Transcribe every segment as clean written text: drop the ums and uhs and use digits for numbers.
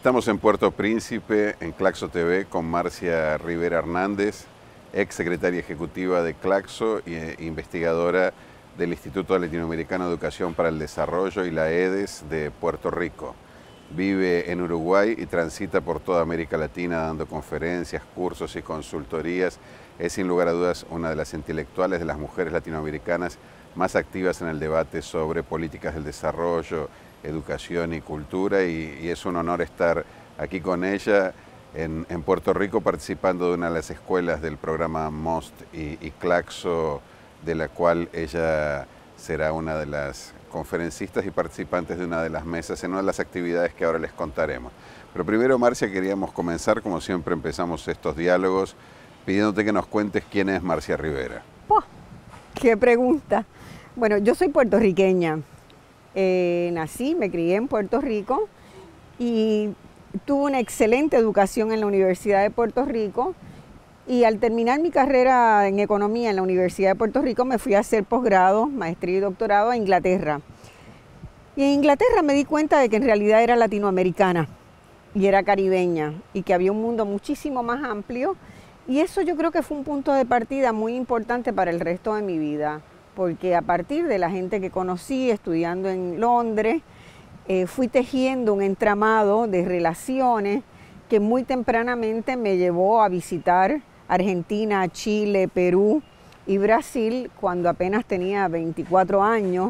Estamos en Puerto Príncipe, en Claxo TV, con Marcia Rivera Hernández, ex secretaria ejecutiva de Claxo e investigadora del Instituto Latinoamericano de Educación para el Desarrollo y la EDES de Puerto Rico. Vive en Uruguay y transita por toda América Latina dando conferencias, cursos y consultorías. Es sin lugar a dudas una de las intelectuales de las mujeres latinoamericanas más activas en el debate sobre políticas del desarrollo, educación y cultura, y es un honor estar aquí con ella en Puerto Rico participando de una de las escuelas del programa MOST y Claxo, de la cual ella será una de las conferencistas y participantes de una de las mesas en una de las actividades que ahora les contaremos. Pero primero, Marcia, queríamos comenzar, como siempre empezamos estos diálogos, pidiéndote que nos cuentes quién es Marcia Rivera. ¡Oh! ¡Qué pregunta! Bueno, yo soy puertorriqueña. Nací, me crié en Puerto Rico y tuve una excelente educación en la Universidad de Puerto Rico, y al terminar mi carrera en economía en la Universidad de Puerto Rico me fui a hacer posgrado, maestría y doctorado a Inglaterra. Y en Inglaterra me di cuenta de que en realidad era latinoamericana y era caribeña y que había un mundo muchísimo más amplio, y eso yo creo que fue un punto de partida muy importante para el resto de mi vida, porque a partir de la gente que conocí estudiando en Londres, fui tejiendo un entramado de relaciones que muy tempranamente me llevó a visitar Argentina, Chile, Perú y Brasil cuando apenas tenía 24 años.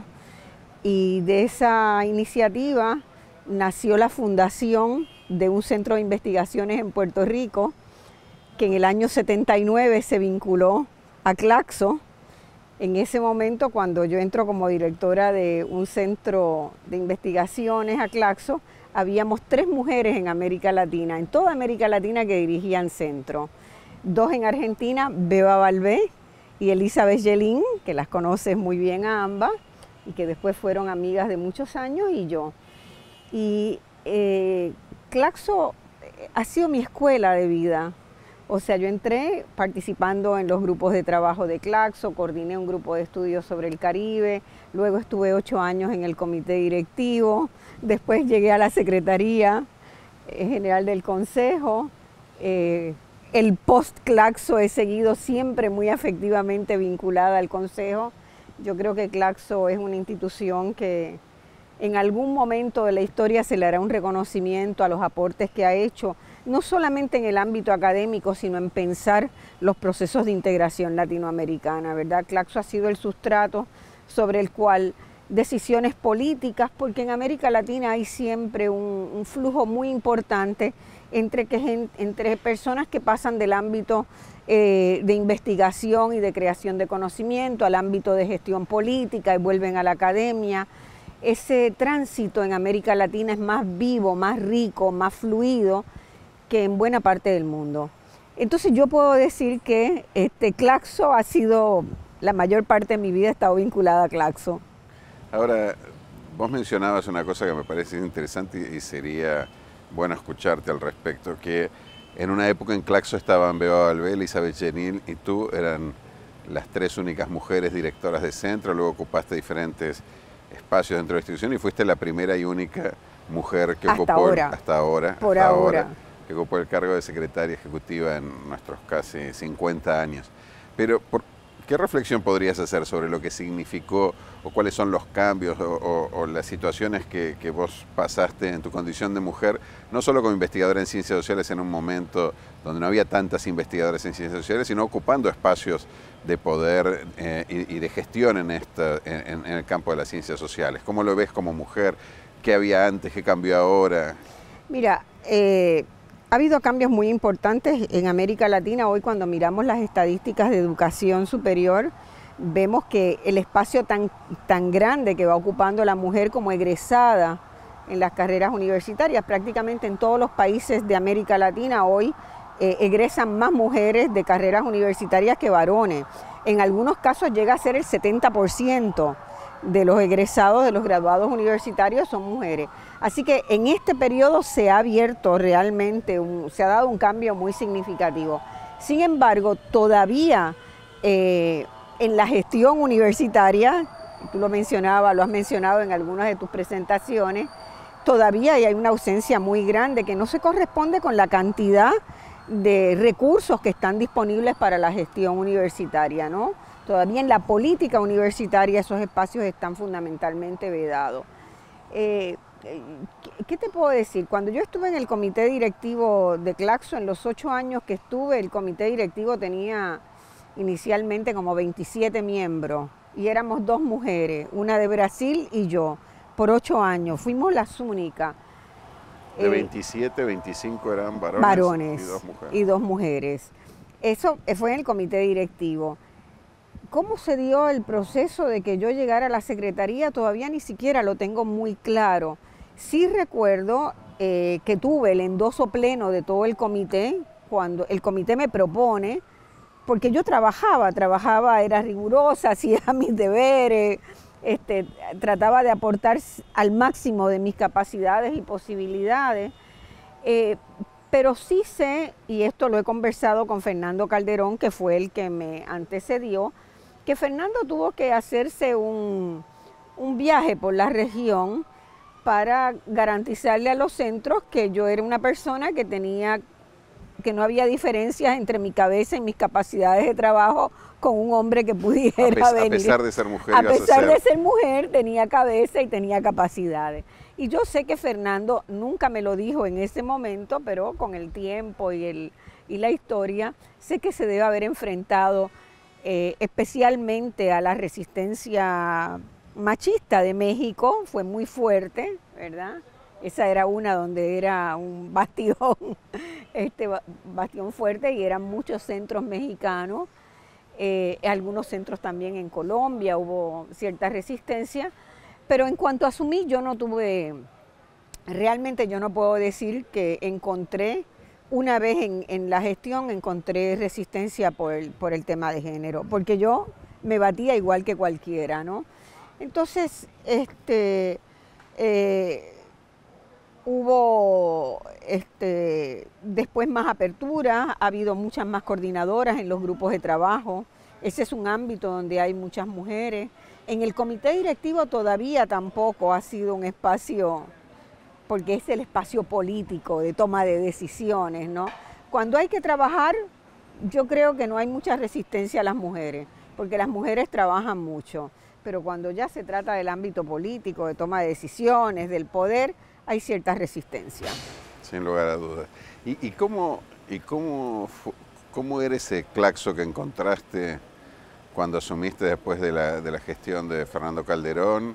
Y de esa iniciativa nació la fundación de un centro de investigaciones en Puerto Rico, que en el año 79 se vinculó a Claxo. En ese momento, cuando yo entro como directora de un centro de investigaciones a Claxo, habíamos 3 mujeres en América Latina, en toda América Latina, que dirigían centro. 2 en Argentina, Beba Valvé y Elizabeth Yelín, que las conoces muy bien a ambas, y que después fueron amigas de muchos años, y yo. Y Claxo ha sido mi escuela de vida. O sea, yo entré participando en los grupos de trabajo de Claxo, coordiné un grupo de estudios sobre el Caribe, luego estuve 8 años en el comité directivo, después llegué a la Secretaría General del Consejo. El post-Claxo he seguido siempre muy afectivamente vinculada al Consejo. Yo creo que Claxo es una institución que en algún momento de la historia se le hará un reconocimiento a los aportes que ha hecho, no solamente en el ámbito académico, sino en pensar los procesos de integración latinoamericana, ¿verdad? Claxo ha sido el sustrato sobre el cual decisiones políticas, porque en América Latina hay siempre un flujo muy importante entre personas que pasan del ámbito de investigación y de creación de conocimiento al ámbito de gestión política y vuelven a la academia. Ese tránsito en América Latina es más vivo, más rico, más fluido que en buena parte del mundo. Entonces yo puedo decir que Claxo ha sido, la mayor parte de mi vida ha estado vinculada a Claxo. Ahora, vos mencionabas una cosa que me parece interesante y sería bueno escucharte al respecto, que en una época en Claxo estaban Beba Valvé, Elizabeth Yelín y tú, eran las 3 únicas mujeres directoras de centro, luego ocupaste diferentes espacios dentro de la institución y fuiste la primera y única mujer que ocupó hasta ahora que ocupó el cargo de secretaria ejecutiva en nuestros casi 50 años. Pero, ¿qué reflexión podrías hacer sobre lo que significó o cuáles son los cambios o las situaciones que vos pasaste en tu condición de mujer, no solo como investigadora en ciencias sociales en un momento donde no había tantas investigadoras en ciencias sociales, sino ocupando espacios de poder y de gestión en el campo de las ciencias sociales? ¿Cómo lo ves como mujer? ¿Qué había antes? ¿Qué cambió ahora? Mira, ha habido cambios muy importantes en América Latina. Hoy, cuando miramos las estadísticas de educación superior, vemos que el espacio tan grande que va ocupando la mujer como egresada en las carreras universitarias, prácticamente en todos los países de América Latina hoy egresan más mujeres de carreras universitarias que varones. En algunos casos llega a ser el 70% de los egresados, de los graduados universitarios, son mujeres. Así que en este periodo se ha abierto realmente, se ha dado un cambio muy significativo. Sin embargo, todavía en la gestión universitaria, tú lo mencionabas, lo has mencionado en algunas de tus presentaciones, todavía hay una ausencia muy grande que no se corresponde con la cantidad de recursos que están disponibles para la gestión universitaria, ¿no? Todavía en la política universitaria esos espacios están fundamentalmente vedados. ¿Qué te puedo decir? Cuando yo estuve en el comité directivo de Claxo, en los 8 años que estuve, el comité directivo tenía inicialmente como 27 miembros y éramos 2 mujeres, una de Brasil y yo, por 8 años, fuimos las únicas. De 27, 25 eran varones y 2 mujeres. Y 2 mujeres. Eso fue en el comité directivo. ¿Cómo se dio el proceso de que yo llegara a la secretaría? Todavía ni siquiera lo tengo muy claro. Sí recuerdo que tuve el endoso pleno de todo el comité, cuando el comité me propone, porque yo trabajaba, era rigurosa, hacía mis deberes, trataba de aportar al máximo de mis capacidades y posibilidades, pero sí sé, y esto lo he conversado con Fernando Calderón, que fue el que me antecedió, que Fernando tuvo que hacerse un viaje por la región para garantizarle a los centros que yo era una persona que no había diferencias entre mi cabeza y mis capacidades de trabajo con un hombre que pudiera venir. A pesar de ser mujer. A pesar de ser mujer, tenía cabeza y tenía capacidades. Y yo sé que Fernando nunca me lo dijo en ese momento, pero con el tiempo y la historia, sé que se debe haber enfrentado especialmente a la resistencia machista de México, fue muy fuerte, ¿verdad? Esa era una donde era un bastión, bastión fuerte, y eran muchos centros mexicanos, algunos centros también en Colombia, hubo cierta resistencia, pero en cuanto asumí yo no tuve, realmente yo no puedo decir que encontré, una vez en la gestión encontré resistencia por el tema de género, porque yo me batía igual que cualquiera, ¿no? Entonces, hubo después más apertura, ha habido muchas más coordinadoras en los grupos de trabajo, ese es un ámbito donde hay muchas mujeres. En el comité directivo todavía tampoco ha sido un espacio, porque es el espacio político de toma de decisiones, ¿no? Cuando hay que trabajar, yo creo que no hay mucha resistencia a las mujeres, porque las mujeres trabajan mucho, pero cuando ya se trata del ámbito político, de toma de decisiones, del poder, hay cierta resistencia. Sin lugar a dudas. ¿Y cómo era ese Claxo que encontraste cuando asumiste después de la gestión de Fernando Calderón?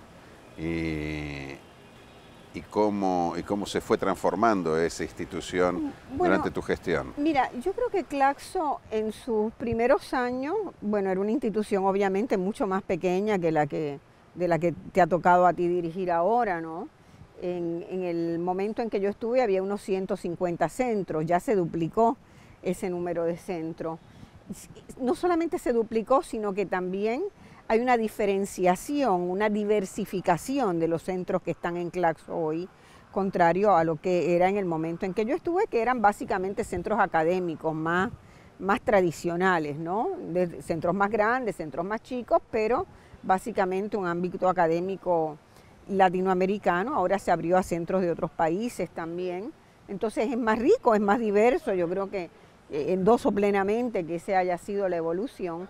¿Y cómo se fue transformando esa institución durante tu gestión? Mira, yo creo que Claxo en sus primeros años, bueno, era una institución obviamente mucho más pequeña que de la que te ha tocado a ti dirigir ahora, ¿no? En el momento en que yo estuve había unos 150 centros, ya se duplicó ese número de centros. No solamente se duplicó, sino que también hay una diferenciación, una diversificación de los centros que están en Claxo hoy, contrario a lo que era en el momento en que yo estuve, que eran básicamente centros académicos más tradicionales, ¿no? Centros más grandes, centros más chicos, pero básicamente un ámbito académico latinoamericano. Ahora se abrió a centros de otros países también, entonces es más rico, es más diverso. Yo creo que endoso plenamente que esa haya sido la evolución.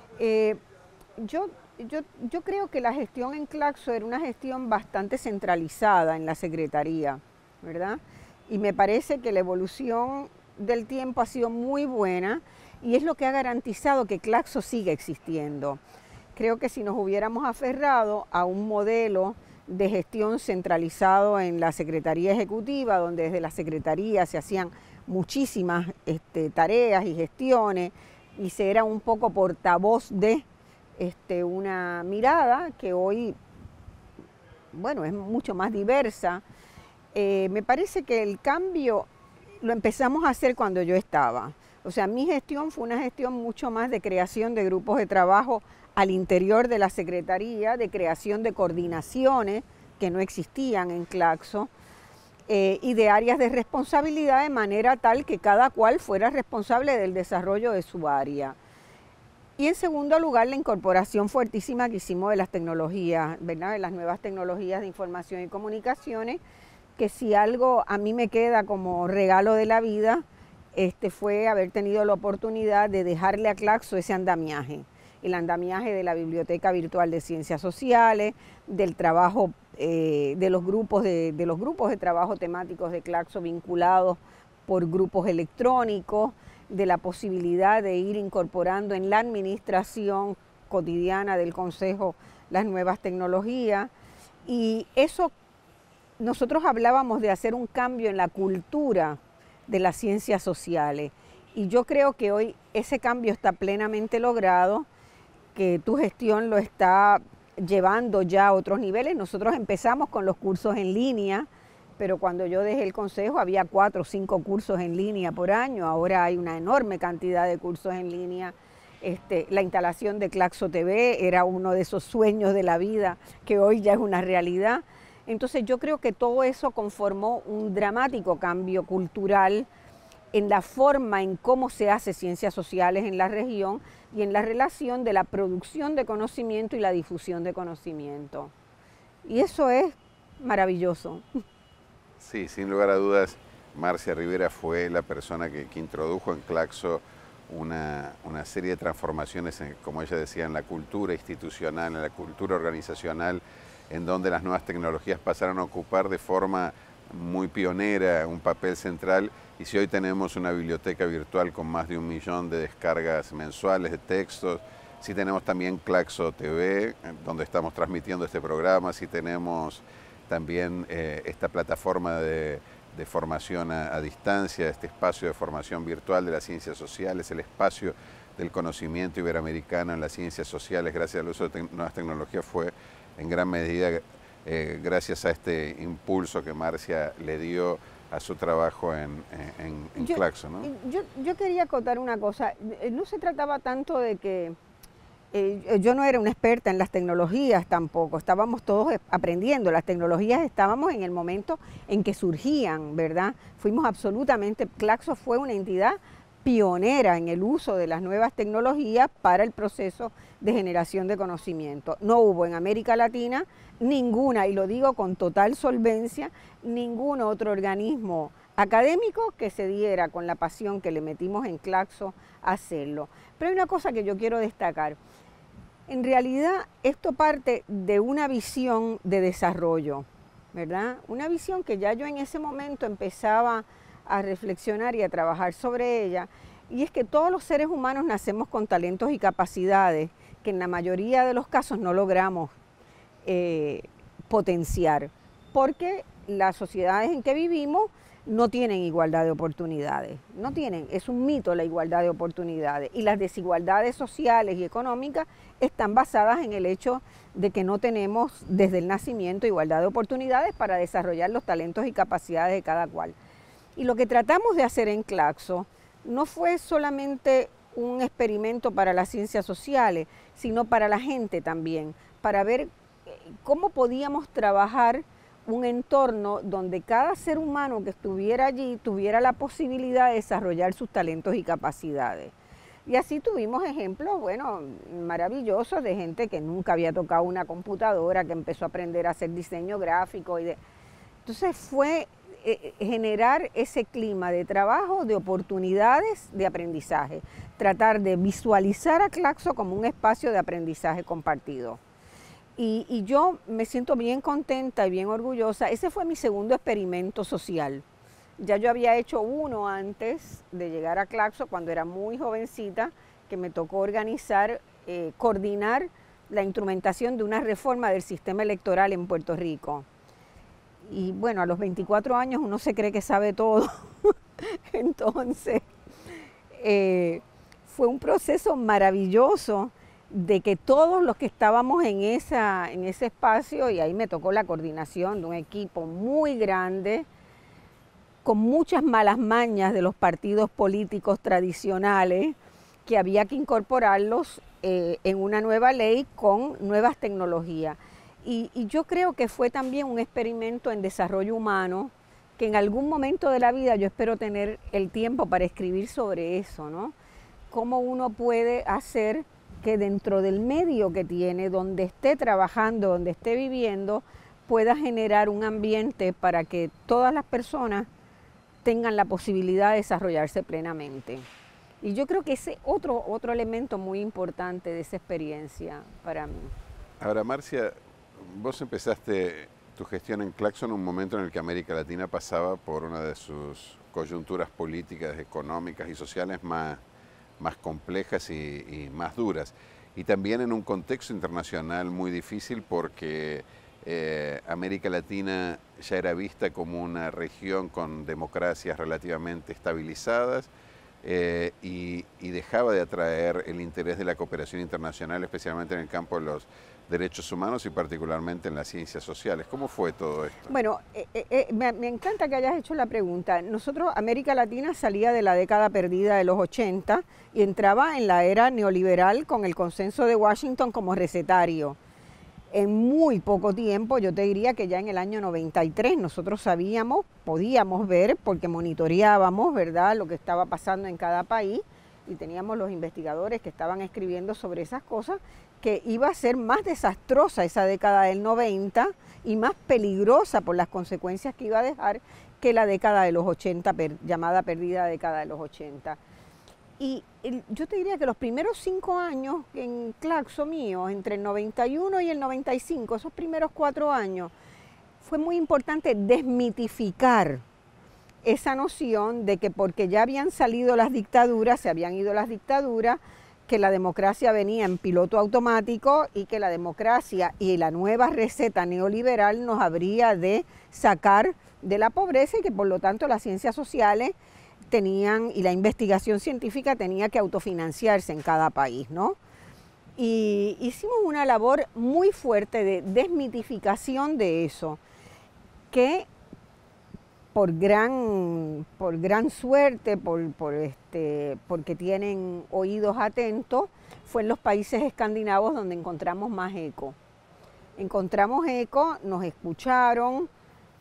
Yo creo que la gestión en Claxo era una gestión bastante centralizada en la Secretaría, ¿verdad? Y me parece que la evolución del tiempo ha sido muy buena y es lo que ha garantizado que Claxo siga existiendo. Creo que si nos hubiéramos aferrado a un modelo de gestión centralizado en la Secretaría Ejecutiva, donde desde la Secretaría se hacían muchísimas tareas y gestiones y se era un poco portavoz de una mirada que hoy, bueno, es mucho más diversa. Me parece que el cambio lo empezamos a hacer cuando yo estaba. O sea, mi gestión fue una gestión mucho más de creación de grupos de trabajo al interior de la Secretaría, de creación de coordinaciones que no existían en Claxo, y de áreas de responsabilidad de manera tal que cada cual fuera responsable del desarrollo de su área. Y en segundo lugar, la incorporación fuertísima que hicimos de las tecnologías, ¿verdad? De las nuevas tecnologías de información y comunicaciones, que si algo a mí me queda como regalo de la vida, fue haber tenido la oportunidad de dejarle a Claxo ese andamiaje, el andamiaje de la Biblioteca Virtual de Ciencias Sociales, del trabajo, de los grupos de trabajo temáticos de Claxo vinculados por grupos electrónicos, de la posibilidad de ir incorporando en la administración cotidiana del Consejo las nuevas tecnologías. Y eso, nosotros hablábamos de hacer un cambio en la cultura de las ciencias sociales. Y yo creo que hoy ese cambio está plenamente logrado, que tu gestión lo está llevando ya a otros niveles. Nosotros empezamos con los cursos en línea, pero cuando yo dejé el consejo había 4 o 5 cursos en línea por año. Ahora hay una enorme cantidad de cursos en línea. La instalación de Claxo TV era uno de esos sueños de la vida que hoy ya es una realidad. Entonces yo creo que todo eso conformó un dramático cambio cultural en la forma en cómo se hace ciencias sociales en la región y en la relación de la producción de conocimiento y la difusión de conocimiento. Y eso es maravilloso. Sí, sin lugar a dudas, Marcia Rivera fue la persona que introdujo en Claxo una serie de transformaciones, como ella decía, en la cultura institucional, en la cultura organizacional, en donde las nuevas tecnologías pasaron a ocupar de forma muy pionera un papel central. Y si hoy tenemos una biblioteca virtual con más de 1 millón de descargas mensuales de textos, si tenemos también Claxo TV, donde estamos transmitiendo este programa, si tenemos también esta plataforma de formación a distancia, este espacio de formación virtual de las ciencias sociales, el espacio del conocimiento iberoamericano en las ciencias sociales, gracias al uso de nuevas tecnologías, fue en gran medida gracias a este impulso que Marcia le dio a su trabajo en Claxo, ¿no? Yo quería acotar una cosa, no se trataba tanto de que yo no era una experta en las tecnologías tampoco, estábamos todos aprendiendo, las tecnologías estábamos en el momento en que surgían, ¿verdad? Fuimos absolutamente, Claxo fue una entidad pionera en el uso de las nuevas tecnologías para el proceso de generación de conocimiento. No hubo en América Latina ninguna, y lo digo con total solvencia, ningún otro organismo académico que se diera con la pasión que le metimos en Claxo a hacerlo. Pero hay una cosa que yo quiero destacar. En realidad esto parte de una visión de desarrollo, ¿verdad? Una visión que ya yo en ese momento empezaba a reflexionar y a trabajar sobre ella, y es que todos los seres humanos nacemos con talentos y capacidades que en la mayoría de los casos no logramos potenciar, porque las sociedades en que vivimos no tienen igualdad de oportunidades, no tienen, es un mito la igualdad de oportunidades, y las desigualdades sociales y económicas están basadas en el hecho de que no tenemos desde el nacimiento igualdad de oportunidades para desarrollar los talentos y capacidades de cada cual. Y lo que tratamos de hacer en Claxo no fue solamente un experimento para las ciencias sociales, sino para la gente también, para ver cómo podíamos trabajar un entorno donde cada ser humano que estuviera allí tuviera la posibilidad de desarrollar sus talentos y capacidades. Y así tuvimos ejemplos, bueno, maravillosos de gente que nunca había tocado una computadora, que empezó a aprender a hacer diseño gráfico. Entonces fue generar ese clima de trabajo, de oportunidades de aprendizaje, tratar de visualizar a Claxo como un espacio de aprendizaje compartido. Y yo me siento bien contenta y bien orgullosa. Ese fue mi segundo experimento social. Ya yo había hecho uno antes de llegar a Claxo, cuando era muy jovencita, que me tocó organizar, coordinar la instrumentación de una reforma del sistema electoral en Puerto Rico. Y bueno, a los 24 años uno se cree que sabe todo. Entonces, fue un proceso maravilloso de que todos los que estábamos en ese espacio, y ahí me tocó la coordinación de un equipo muy grande, con muchas malas mañas de los partidos políticos tradicionales, que había que incorporarlos en una nueva ley con nuevas tecnologías. Y yo creo que fue también un experimento en desarrollo humano, que en algún momento de la vida yo espero tener el tiempo para escribir sobre eso, ¿no? Cómo uno puede hacer que dentro del medio que tiene, donde esté trabajando, donde esté viviendo, pueda generar un ambiente para que todas las personas tengan la posibilidad de desarrollarse plenamente. Y yo creo que ese otro elemento muy importante de esa experiencia para mí. Ahora, Marcia, vos empezaste tu gestión en Claxo en un momento en el que América Latina pasaba por una de sus coyunturas políticas, económicas y sociales más complejas y más duras. Y también en un contexto internacional muy difícil porque América Latina ya era vista como una región con democracias relativamente estabilizadas y dejaba de atraer el interés de la cooperación internacional, especialmente en el campo de los derechos humanos y particularmente en las ciencias sociales. ¿Cómo fue todo esto? Bueno, me encanta que hayas hecho la pregunta. Nosotros, América Latina salía de la década perdida de los 80 y entraba en la era neoliberal con el consenso de Washington como recetario. En muy poco tiempo, yo te diría que ya en el año 93 nosotros sabíamos, podíamos ver, porque monitoreábamos, ¿verdad?, lo que estaba pasando en cada país y teníamos los investigadores que estaban escribiendo sobre esas cosas, que iba a ser más desastrosa esa década del 90 y más peligrosa por las consecuencias que iba a dejar que la década de los 80, llamada perdida década de los 80. Y yo te diría que los primeros 5 años en Claxo mío, entre el 91 y el 95, esos primeros 4 años, fue muy importante desmitificar esa noción de que porque ya habían salido las dictaduras, se habían ido las dictaduras, que la democracia venía en piloto automático y que la democracia y la nueva receta neoliberal nos habría de sacar de la pobreza y que por lo tanto las ciencias sociales tenían, y la investigación científica tenía que autofinanciarse en cada país, ¿no? Y hicimos una labor muy fuerte de desmitificación de eso, que por gran suerte, porque tienen oídos atentos, fue en los países escandinavos donde encontramos más eco. Encontramos eco, nos escucharon,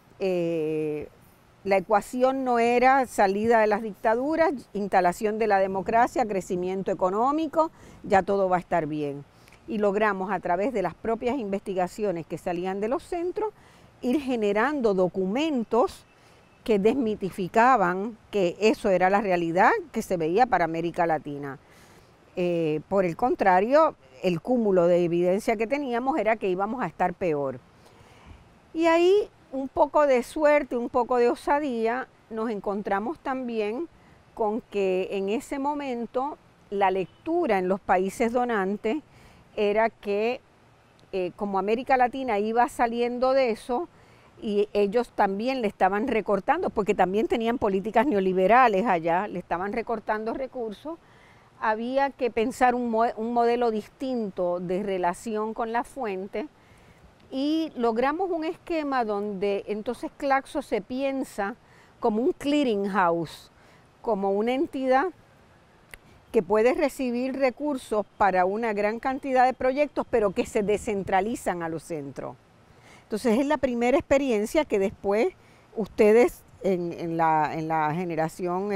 la ecuación no era salida de las dictaduras, instalación de la democracia, crecimiento económico, ya todo va a estar bien. Y logramos a través de las propias investigaciones que salían de los centros, ir generando documentos que desmitificaban que eso era la realidad que se veía para América Latina. Por el contrario, el cúmulo de evidencia que teníamos era que íbamos a estar peor. Y ahí, un poco de suerte, un poco de osadía, nos encontramos también con que en ese momento la lectura en los países donantes era que como América Latina iba saliendo de eso, y ellos también le estaban recortando, porque también tenían políticas neoliberales allá, le estaban recortando recursos, había que pensar un modelo distinto de relación con la fuente y logramos un esquema donde entonces Claxo se piensa como un clearinghouse, como una entidad que puede recibir recursos para una gran cantidad de proyectos, pero que se descentralizan a los centros. Entonces es la primera experiencia que después ustedes en la generación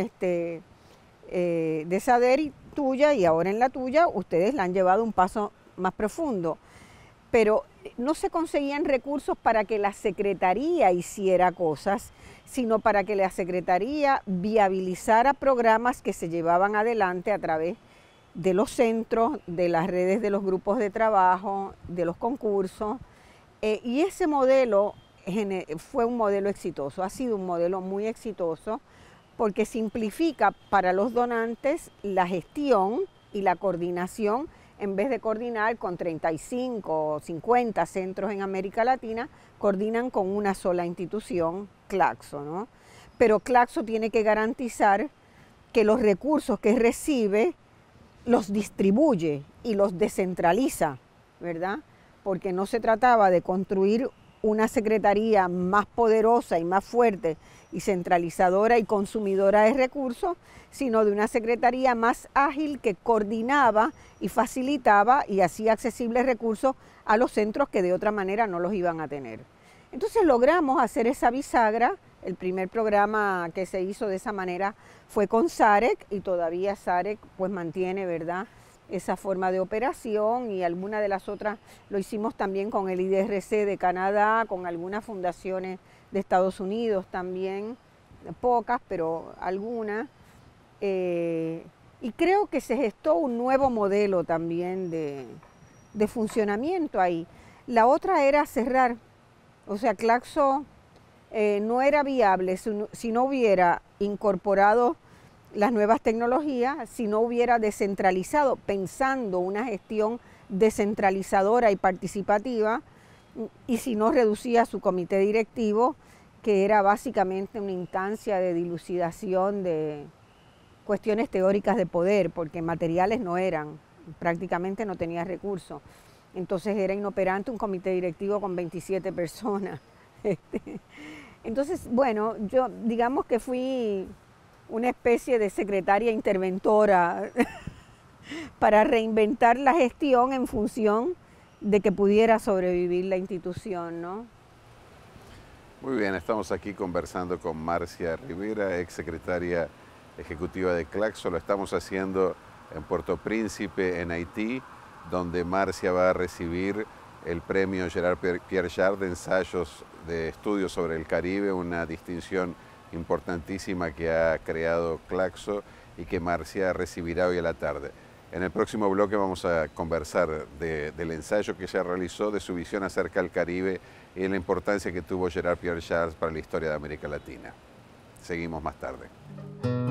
de Sader y tuya y ahora en la tuya, ustedes la han llevado un paso más profundo. Pero no se conseguían recursos para que la Secretaría hiciera cosas, sino para que la Secretaría viabilizara programas que se llevaban adelante a través de los centros, de las redes de los grupos de trabajo, de los concursos. Y ese modelo fue un modelo exitoso, ha sido un modelo muy exitoso porque simplifica para los donantes la gestión y la coordinación. En vez de coordinar con 35 o 50 centros en América Latina, coordinan con una sola institución, Claxo, ¿no? Pero Claxo tiene que garantizar que los recursos que recibe los distribuye y los descentraliza, ¿verdad? Porque no se trataba de construir una secretaría más poderosa y más fuerte y centralizadora y consumidora de recursos, sino de una secretaría más ágil que coordinaba y facilitaba y hacía accesibles recursos a los centros que de otra manera no los iban a tener. Entonces logramos hacer esa bisagra. El primer programa que se hizo de esa manera fue con SAREC y todavía SAREC pues mantiene, ¿verdad?, esa forma de operación, y algunas de las otras lo hicimos también con el IDRC de Canadá, con algunas fundaciones de Estados Unidos también, pocas, pero algunas. Y creo que se gestó un nuevo modelo también de funcionamiento ahí. La otra era cerrar, o sea, Claxo no era viable si no hubiera incorporado las nuevas tecnologías, si no hubiera descentralizado, pensando una gestión descentralizadora y participativa, y si no reducía su comité directivo, que era básicamente una instancia de dilucidación de cuestiones teóricas de poder, porque materiales no eran, prácticamente no tenía recursos. Entonces era inoperante un comité directivo con 27 personas. Entonces, bueno, yo digamos que fui una especie de secretaria interventora para reinventar la gestión en función de que pudiera sobrevivir la institución, ¿no? Muy bien, estamos aquí conversando con Marcia Rivera, ex secretaria ejecutiva de Claxo. Lo estamos haciendo en Puerto Príncipe, en Haití, donde Marcia va a recibir el premio Gerard Pierjard de ensayos de estudios sobre el Caribe, una distinción importantísima que ha creado Claxo y que Marcia recibirá hoy a la tarde. En el próximo bloque vamos a conversar del ensayo que ella realizó, de su visión acerca del Caribe y de la importancia que tuvo Gerard Pierjard para la historia de América Latina. Seguimos más tarde.